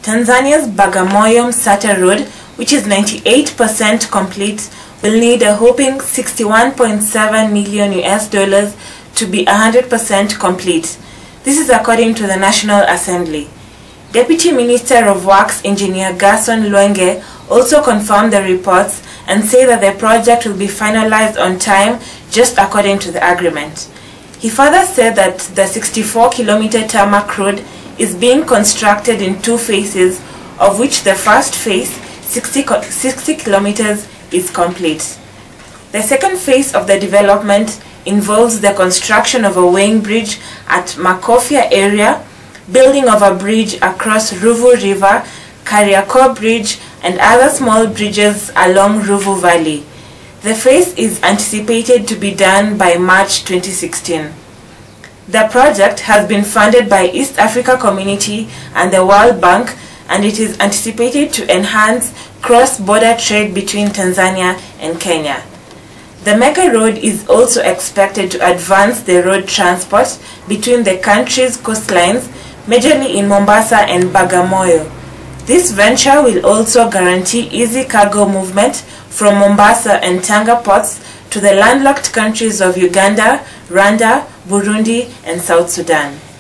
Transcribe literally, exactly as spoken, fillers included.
Tanzania's Bagamoyo Msata road, which is ninety-eight percent complete, will need a whopping sixty-one point seven million U S dollars to be one hundred percent complete. This is according to the National Assembly. Deputy Minister of Works Engineer Gerson Lwenge also confirmed the reports and said that the project will be finalized on time just according to the agreement. He further said that the sixty-four kilometer tarmac road is being constructed in two phases, of which the first phase, sixty kilometers, is complete. The second phase of the development involves the construction of a weighing bridge at Makofia area, building of a bridge across Ruvu River, Kariakor Bridge, and other small bridges along Ruvu Valley. The phase is anticipated to be done by March twenty sixteen. The project has been funded by East Africa Community and the World Bank, and it is anticipated to enhance cross-border trade between Tanzania and Kenya. The mega road is also expected to advance the road transport between the country's coastlines, majorly in Mombasa and Bagamoyo. This venture will also guarantee easy cargo movement from Mombasa and Tanga ports to the landlocked countries of Uganda, Rwanda, Burundi, and South Sudan.